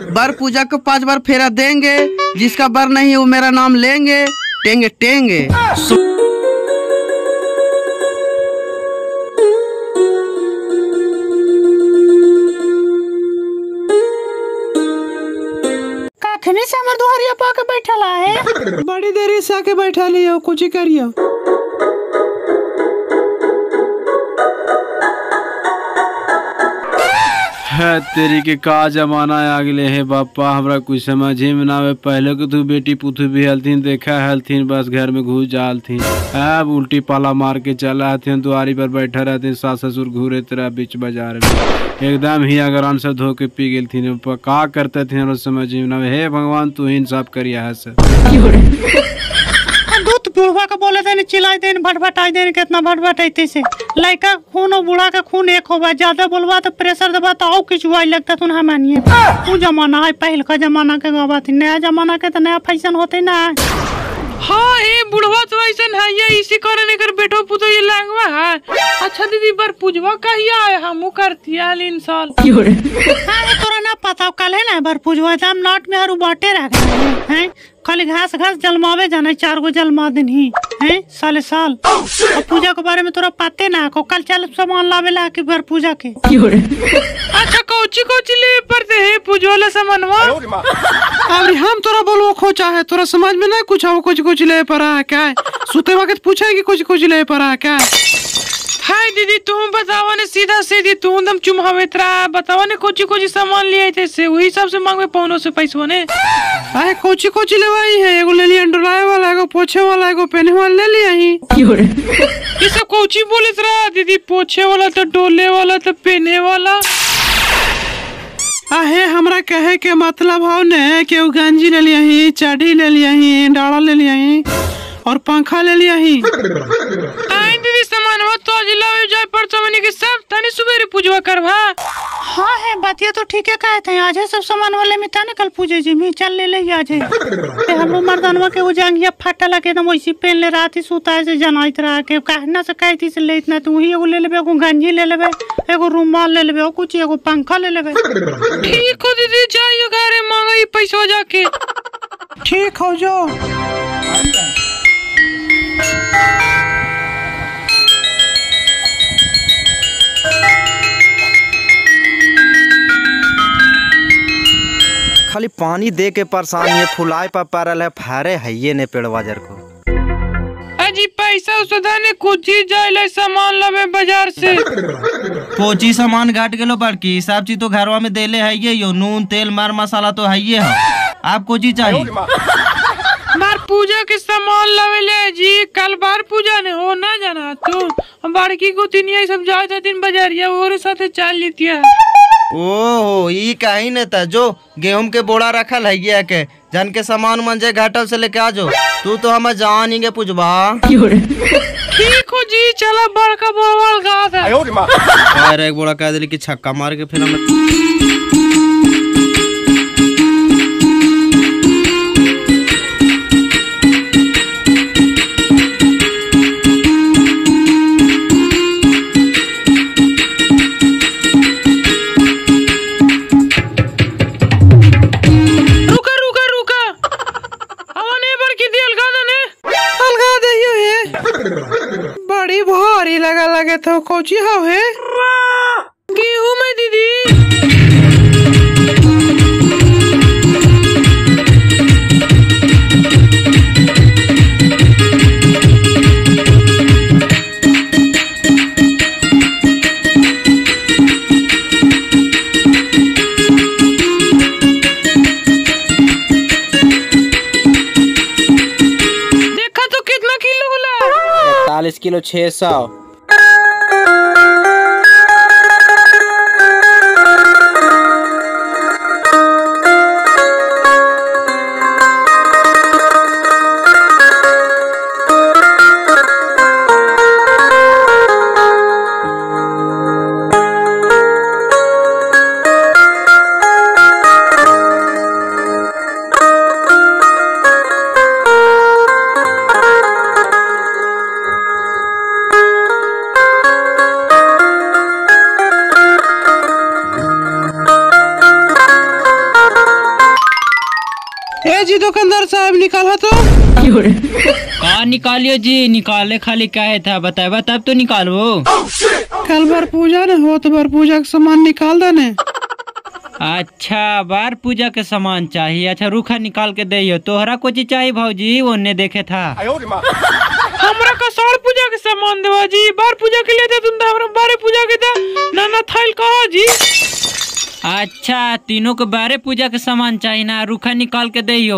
बर पूजा को 5 बार फेरा देंगे, जिसका बर नहीं वो मेरा नाम लेंगे, टेंगे टेंगे। काखनी से हमर दुआरिया पा के बैठल है। बड़ी देरी से आके बैठा लियो, कुछ करियो। है तेरी के का जमाना आ गए है बापा, हमरा कुछ समझ ही में ना आवे। पहले के तू बेटी पुतू भी हलथिन, देखा हलथिन, बस घर में घुस जालथिन। अब उल्टी पाला मार के चला हथिन, दुआरी पर बैठा रहते, सास ससुर घूरे तेरा बीच बाजार में एकदम ही अगर आंसर धो के पी गए थी। का करते थे समझ ही में ना। हे भगवान तू ही इंसाफ करिया है सर। दूध बुढ़वा के बोले थे चिल्लाई देन भटभटाई देन, कितना भटभटाई से लड़का खून और बूढ़ा का खून एक होगा। ज्यादा बोलवा तो प्रेशर दबा तो और कुछ हुआ लगता तुम मानिए। वो जमाना है पहले का जमाना के गवा थी, नया जमाना के तो नया फैशन होते ना। हाँ ये बुढ़वा तो ऐसा है, ये इसी कारण एकर बेटो पुतो ये लांगवा है। अच्छा दीदी बर पूजवा कहिया है, हमू करती है इन साल। हाँ तोरा ना पता कल है ना बर पूजवा हम नाट में हरू बाटे रह गए हैं। खाली घास घास जलमावे जाना, 4 गो जलमा दिन ही हैं साले साल। और पूजा के बारे में तोरा पते ना को, कल चल सामान लावे ला के बर पूजा के। अच्छा कोची कोची ले पड़ते है पूजवाला सामानवा। अरे हम तोरा बोलो खोचा है, तोरा समझ में नहीं कुछ कुछ कुछ ले पड़ा है क्या? सुते वक्त पूछा है कि कुछ कुछ ले पड़ा है क्या? हाय दीदी तुम बतावा ने सीधा सीधी तू एकदम चुमहावेत्रा बतावा ने कोची कोची सामान लिए थे से वही हिसाब से मांगवे पौनो से पैसवा ने। अरे कोची कोची लेवाई है, एगो ले लिया डोलाए वाला, एगो पोछे वाला, एगो पहने वाला ले लिया ही। ये सब कोची बोले रहा दीदी, पोछे वाला तो डोले वाला तो पहने वाला। आहे हमरा कहे के मतलब हो ने कि गंजी ले लिया ही, चाड़ी ले लिया ही, डाला ले लिया ही और पंखा ले लिया ही। आई दीदी सामान हो तो जिलावे जाए परसों में के सब तनी सुबेरे पूजवा करवा। हाँ है बात ये तो ठीक है कहते हैं, आज है सब सामान वाले में ताने कल पूजे जी में चल ले ले आज है। हम मर्दानवा के वो जांगिया फटा लगे तो वैसी पहन ले रात ही सुता से जनाइत रहा के कहना से कहती से ले इतना तू ही एगो ले लेबे, एगो गंजी ले लेबे, एगो रुमाल ले लेबे और कुछ एगो पंखा ले लेबे। ठीक हो दीदी जाइयो घरे मांगई पैसा जाके। ठीक हो जो। खाली पानी दे के परेशान ये फुलाए पर पैरल है, फहरे है ये ने पेड़वा जर को। अजी पैसा उसदा ने कुछ ही जाए सामान लवे बाजार से। कोची सामान घाट गेलो बड़की, सब चीज तो घरवा में देले है ये यो, नून तेल मार मसाला तो है ये है। आप कोची चाहिए? बार पूजा के सामान लवे ले जी, कल बार पूजा ने हो ना जाना तू बड़की को तीन सब जाए था दिन बाजारिया और साथे चल लेती है। ओहो ई कहीं न था जो गेहूं के बोरा रखल है ये के जन के सामान मंजे घाटल से लेके आ जो। तू तो हम जान ही पूछबा। ठीक हो जी चला बड़का बोरा गा था। अरे एक बोरा कह दिली कि छक्का मार के फिर हम बड़ी भारी लगे तो कोची हो है गेहूं में दीदी। देखा तो कितना किलो होला? 40 किलो 600। ए जी दुकानदार साहब निकाला तो। कहाँ निकालियो जी, निकाले खाली क्या है था बताए तब तो निकालो। कल बार पूजा ने हो तो बार पूजा का सामान निकाल देने। अच्छा बार पूजा के सामान चाहिए, अच्छा रूखा निकाल के दे। तोहरा कुछ चाहिए भाजी, ओने देखे था। हमरा का साड़ पूजा के सामान देवा जी, बार पूजा के लिए तुम हमरा बारे पूजा के दा नाना थाइल कहा जी। अच्छा तीनों को बारे पूजा के सामान चाहिए ना, रूखा निकाल के दे।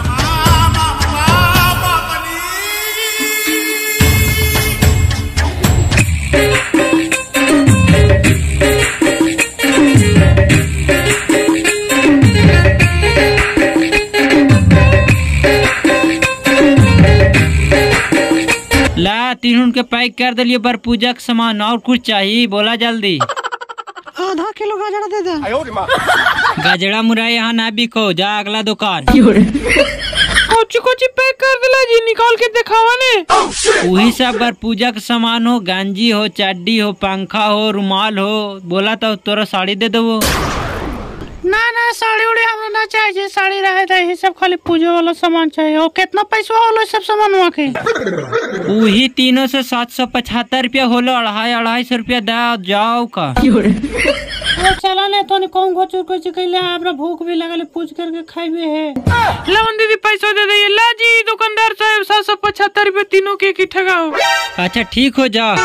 ला तीनों के पैक कर दिलिए बार पूजा के सामान। और कुछ चाहिए बोला जल्दी। आधा किलो गाजरा दे दे। गजड़ा मुरा यहाँ ना बिको, जा अगला दुकान। कोची कोची पैक कर दिला जी, निकाल के दिखावा ने। वही सब बार पूजा के सामान हो, गांजी हो, चड्डी हो, पंखा हो, रुमाल हो। बोला तो तोरा साड़ी दे दो। ना ना साड़ी उड़ी हमरा ना चाहिए, साड़ी रहे दे, ये सब खाली पूजा वाला सामान चाहिए। और कितना पैसा होलो सब सामान वहाँ के? वही तीनों से 775 रुपया होलो, 250 रुपया दा जाओ का। चला ने तो कौन घोचुर को चिकैले, हमरा भूख भी लगल, पूछ करके खाइबे है। लवन दीदी पैसा दे दे। ला जी दुकानदार साहब 775 रुपया तीनों के इकट्ठा गाओ। अच्छा ठीक हो जा।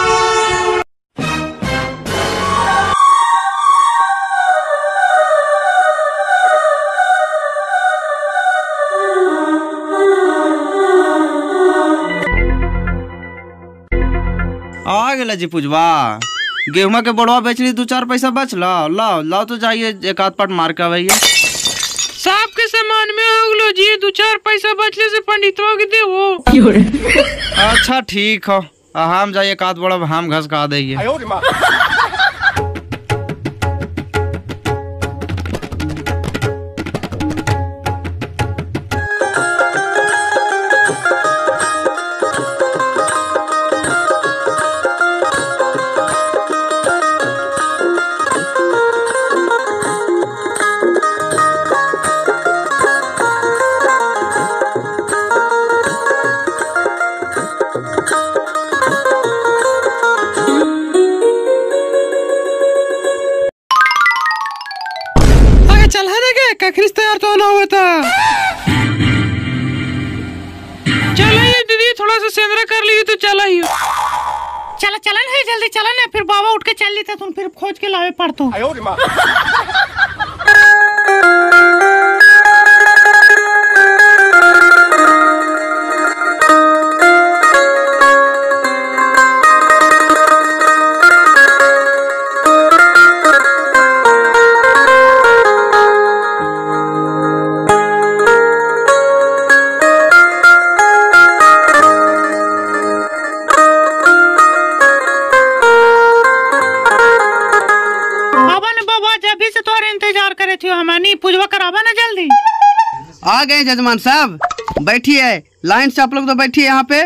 आ गेला जी पूजवा, गेहुआ के बड़वा बेच ली, 2-4 पैसा बच लाओ लाओ लाओ तो जाइए एक आध पट मार के आइए। साहब के सामान में होगलो जी, 2-4 पैसा बचले से पंडितवा के देवो। अच्छा ठीक हो, हम जाइए एक आध बड़ा हम घस का देंगे। चल है ना क्या खरीद तैयार तो ना हुआ था। चलाइए दीदी, थोड़ा सा सेंद्रा कर लिए तो चलाइए। चला चलन है जल्दी चलन है, फिर बाबा उठ के चल लेते तुम, फिर खोज के लावे पड़तो। पूजवा करावा ना जल्दी। आ गए जजमान साहब, बैठिए, लाइन से आप लोग तो बैठिए यहाँ पे।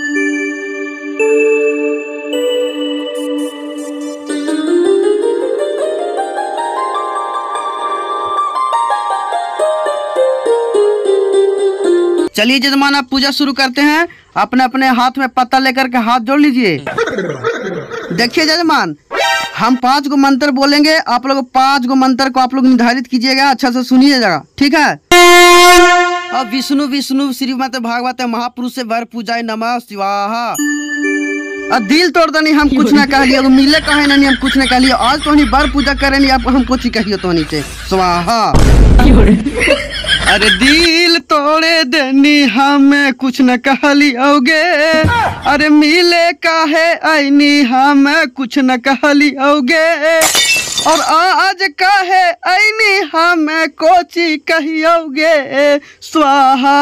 चलिए जजमान आप पूजा शुरू करते हैं। अपने अपने हाथ में पत्ता लेकर के हाथ जोड़ लीजिए। देखिए जजमान, हम 5 गो मंत्र बोलेंगे, आप लोग 5 गो मंत्र को आप लोग निर्धारित कीजिएगा, अच्छा से सुनिएगा, ठीक है। अब विष्णु विष्णु श्रीमते भागवते महापुरुष से वर पूजाए नमः शिवाहा। अब दिल तोड़ दनी हम कुछ ना कह लियो, मिले कहे नहीं हम कुछ ना कह लियो, आज तो नहीं वर पूजा करे नहीं, आप हम कुछ ही कहियो तो नहीं से स्वाहा। अरे दिल तोड़े देनी हमें कुछ न कह लियोगे, अरे मिले काहे आईनी हमें कुछ न कह लियोगे, और आज काहे आईनी हमें कोची कहियोगे स्वाहा।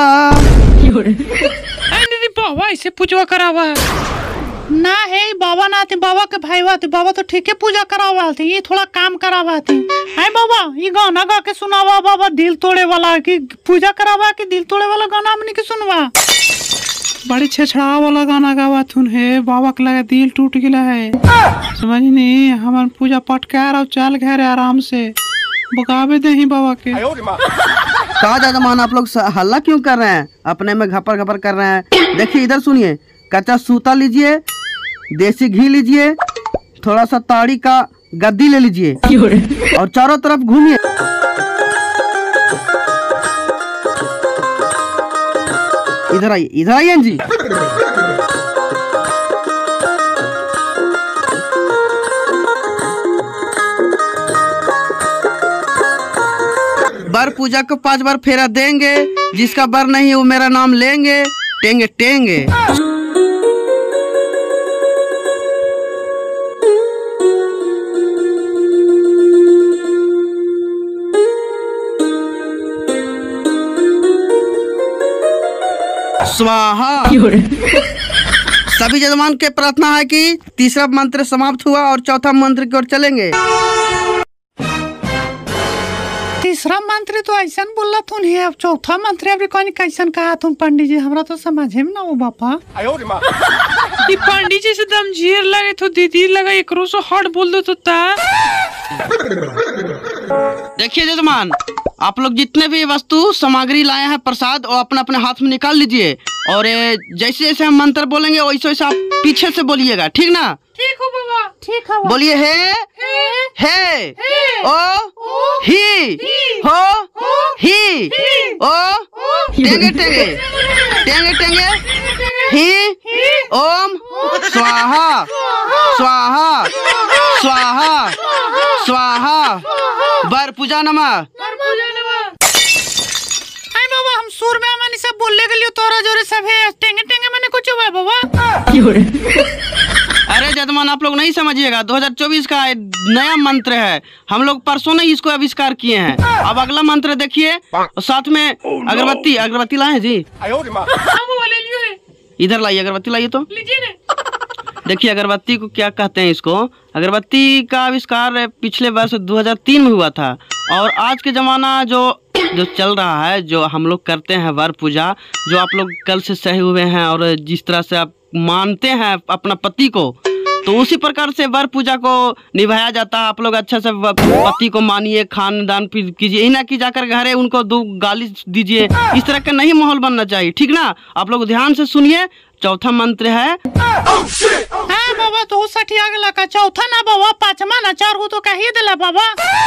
दीदी बाबा ऐसे पूजवा करावा ना है, बाबा ना थे, बाबा के भाई थे, बाबा तो ठीक है पूजा करावा थे, ये थोड़ा काम करावा थे। है बाबा ये गाना गा के सुनावा, बाबा दिल तोड़े वाला की पूजा करावा कि दिल तोड़े वाला गाना हमने के सुनवा। बड़ी छेछड़ा वाला गाना गावा थुन है, बाबा के लगे दिल टूट गया है, समझ नहीं। हमारे पूजा पाठ कर और चल घर आराम से बगावे दे ही बाबा के। कहा जजमान आप लोग हल्ला क्यों कर रहे हैं, अपने में घपर घपर कर रहे हैं। देखिए इधर सुनिए, कच्चा सूता लीजिए, देसी घी लीजिए, थोड़ा सा ताड़ी का गद्दी ले लीजिए और चारों तरफ घूमिए। इधर आइए जी। बर पूजा को 5 बार फेरा देंगे, जिसका बर नहीं वो मेरा नाम लेंगे, टेंगे टेंगे। स्वाहा। सभी जजमान के प्रार्थना है कि तीसरा मंत्र समाप्त हुआ और चौथा मंत्र की ओर चलेंगे। तीसरा मंत्र तो ऐसा बोला तुम है, अब चौथा मंत्र अभी कौन कैसन कहा तुम पंडित जी, हमरा तो समझे में ना हो बापा। ये पंडित जी से दम झीर लगे तो दीदी लगा एक रोसो हट बोल दो तो ता। देखिए जजमान, आप लोग जितने भी वस्तु सामग्री लाए हैं प्रसाद और अपने अपने हाथ में निकाल लीजिए और जैसे जैसे हम मंत्र बोलेंगे वैसे वैसे आप पीछे से बोलिएगा, ठीक ना? ठीक हो बाबा। ठीक है बोलिए हे ओ ही हो ही ओ टेंगे टेंगे टेंगे टेंगे ही ओम स्वाहा स्वाहा स्वाहा स्वाहा। बर पूजा नमः। बाबा हम सुर में हमनी सब बोलने के लिए तोरा जोरे सब है, टेंगे टेंगे मैंने कुछ हुआ बाबा। अरे जजमान आप लोग नहीं समझिएगा, 2024 का नया मंत्र है, हम लोग परसों नहीं इसको आविष्कार किए हैं। अब अगला मंत्र देखिए और साथ में अगरबत्ती लाए जी। इधर लाइए अगरबत्ती लाइए तो। देखिए अगरबत्ती को क्या कहते हैं, इसको अगरबत्ती का आविष्कार पिछले वर्ष 2003 में हुआ था और आज के जमाना जो चल रहा है, जो हम लोग करते हैं वर पूजा, जो आप लोग कल से सहे हुए हैं और जिस तरह से आप मानते हैं अपना पति को, तो उसी प्रकार से वर पूजा को निभाया जाता है। आप लोग अच्छा से पति को मानिए, खानदान कीजिए, यही ना कि जाकर घरे उनको 2 गाली दीजिए। इस तरह का नहीं माहौल बनना चाहिए, ठीक ना? आप लोग ध्यान से सुनिए। चौथा मंत्र है बाबा तो सठिया गला का चौथा ना बाबा, पांचवा ना, 4 तो कहिए दिला बाबा।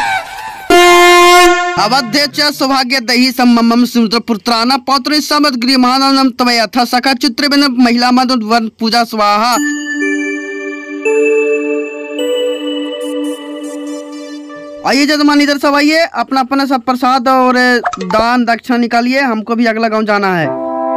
अवध्य च सौभाग्य दही सम्मम सुमित्र पुत्राना पौत्र समद गृहमानम तवयथा सखा चित्र बिन महिला मद वर पूजा स्वाहा। आइए जजमान इधर सब आइए, अपना अपना सब प्रसाद और दान दक्षिणा निकालिए, हमको भी अगला गांव जाना है।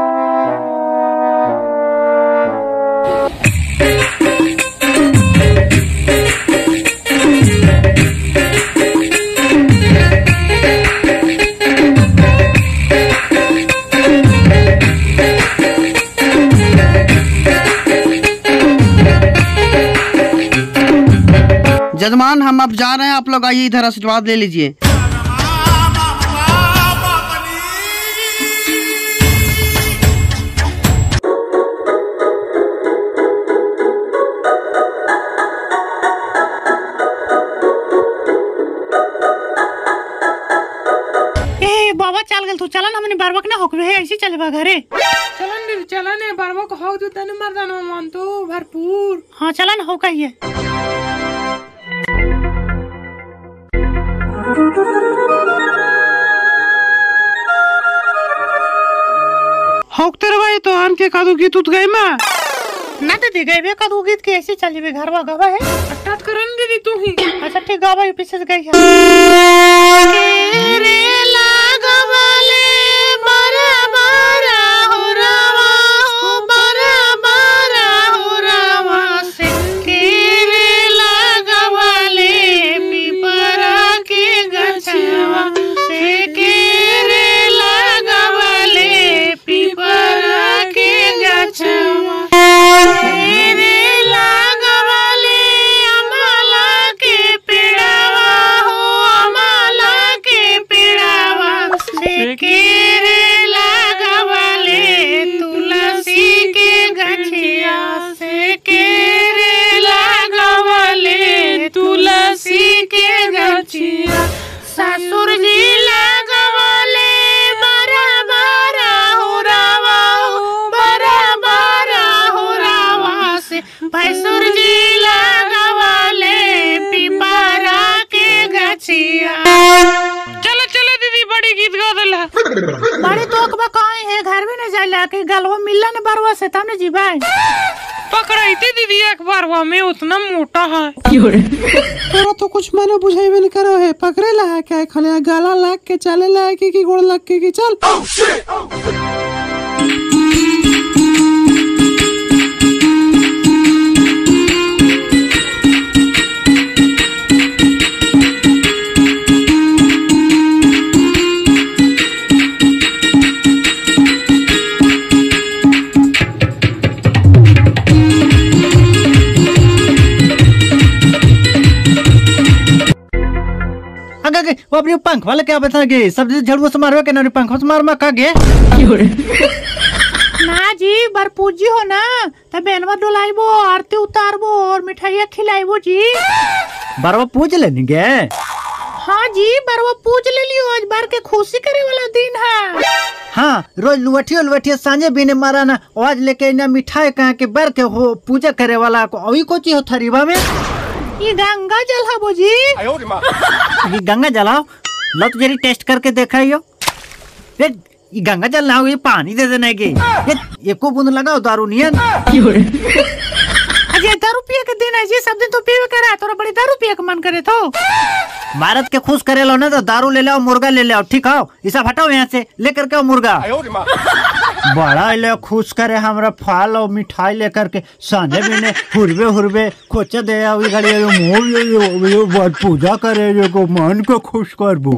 जजमान हम अब जा रहे हैं, आप लोग आइए इधर आशीर्वाद ले लीजिए। बाबा चल गल तू, चलन हमने बारबक ना होकबे है, ऐसे चलबा घरे। चलन बारबक हो तो तने मर्दाना मान तो भरपूर। हाँ चलन हो कहिए। होकते रे भाई तो हम के कादू की तुत गई मां ना दीदी गए बे कदू गीत के ऐसे चलबे घरवा गवा है। स्टार्ट करन दीदी तू ही। अच्छा ठीक गवा पीछे से गई है। रे लागवाले मारा मारा हो रावा हो मारा मारा हो रावा से के रे लागवाले पिपरा के गछवा से के रे लागवाले पिपरा के गछवा ससुर जी लगवले बड़ी गीत गा देला। बड़ी तो अकबा कहीं है घर भी नहीं जाइला कि गलवा मिलला ने बरवा से तब ने जीवा पकड़ाइते दीदी एक बार वो में उतना मोटा है। तोरा तो कुछ माने बुझाइबे नहीं करो है, पकड़े ला है क्या खले गाला लाग के चले ला है कि गोड़ लग के कि चल। वो अपनी पंख वाले क्या बता गे सब झड़ुआ से मारवे के ना पंख से मार का गे ना जी बरपूजी हो ना तब बेनवा डुलाइबो आरती उतारबो और मिठाइयाँ खिलाइबो जी। बरवा पूज लेनी गे। हाँ जी बरवा पूज ले लियो, आज बार के खुशी करे वाला दिन है। हाँ रोज लुवटिया सांझे बिने मारा ना आज लेके ना मिठाई कहा के बर के हो पूजा करे वाला को अभी कोची हो थरीबा में ये गंगा जल है बोजी। ये गंगा जल आओ लो तो जरी टेस्ट करके देखा ये गंगा जल ना हो ये पानी दे देने के ये को बूंद लगाओ दारू नियन। अजय दारू पिए के दिन है जी, सब दिन तो पीवे करे तोरा बड़ी दारू पिए के मन करे तो भारत के खुश करे लो ना तो दारू ले लो मुर्गा ले लो ठीक हो इसा हटाओ यहाँ से लेकर के मुर्गा बड़ा ले खुश करे हमरा फल और मिठाई लेकर के साने बिने हुरबे खोचे दे अभी घड़ी बहुत पूजा करे जो को मन को खुश करबो।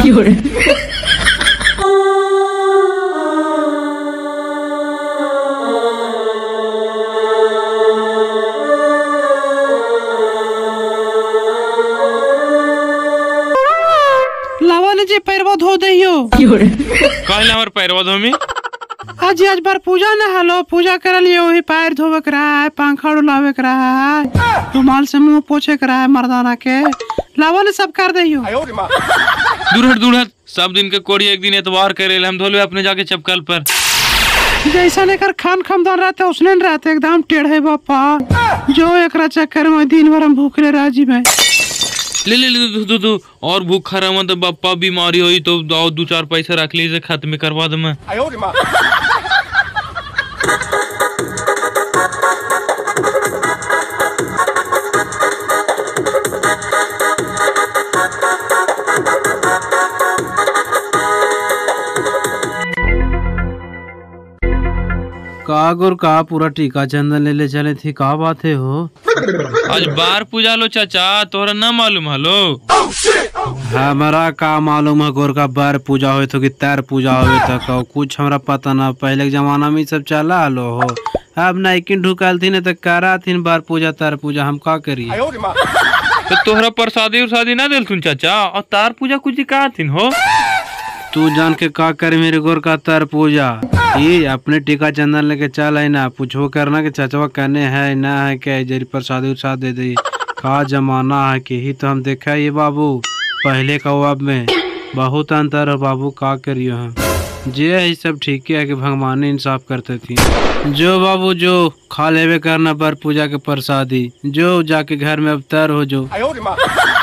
जी पैरवा धो दियो कहला हमर पैरवा धो में आज बार पूजा न हलो पूजा कर लिए वही पैर धोवे के रहा है, पंखा डुलावे के रहा है, रुमाल से मुंह पोछे के रहा है मर्दाना के लावा ने सब कर दियो। दुरहट सब दिन के कोड़ी एक दिन एतवार करे हम धोले अपने जाके चपकल पर जैसा लेकर खान खमदान रहते उसने रहते एकदम टेढ़े बापा जो एक चक्कर में दिन भर हम भूखे राजी में ले दो और भूखा रहा तो बापा बीमारी हुई तो 2-4 पैसा रख लीजिए खत्म करवा दो मैं। का गुर का पूरा टीका चंदन ले चले थी का बात है हो आज बार पूजा लो चाचा तोरा ना मालूम हलो हमारा का मालूम है गोर का बार पूजा हुए तो कि तैर पूजा हुए तो कुछ हमरा पता ना पहले के जमाना में सब चला हलो हो अब नाइकिन ढुकाल थी न तो करा थी बार पूजा तार पूजा हम का करिए तो तोहरा प्रसादी उरसादी ना दिल तुम चाचा और तार पूजा कुछ का थी हो तू जान के का करे मेरे गोर का तार पूजा ये अपने टीका चंदन लेके चल है ना पूछो करना कि चाचवा कहने है ना है क्या जरी प्रसाद उरसाद दे दे का जमाना है कि ही तो हम देखा ये बाबू पहले का अब में बहुत अंतर है बाबू का करियो हम जे है सब ठीक है कि भगवान इंसाफ करते थी जो बाबू जो खा लेवे करना पर पूजा के प्रसादी जो जाके घर में अब तर हो जो